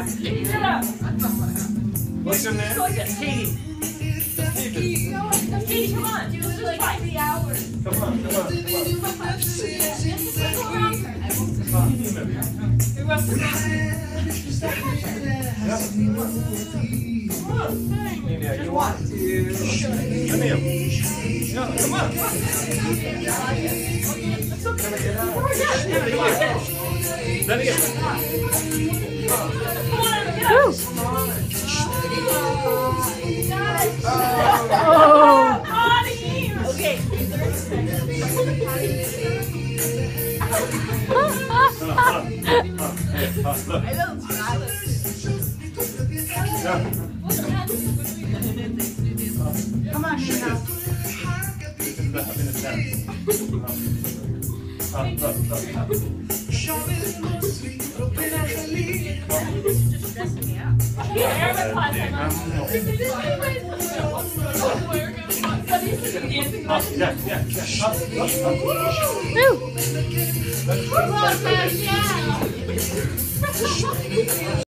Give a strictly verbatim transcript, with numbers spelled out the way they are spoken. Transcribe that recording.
What's your name? Katie. Katie. Katie, come on. Do it like three hours. Come on, come on, come on. Maybe you want to. Come here. No, come on. Let me get it. Okay. I don't smile. Come on, Nina. Yeah, yeah, yeah. Woo!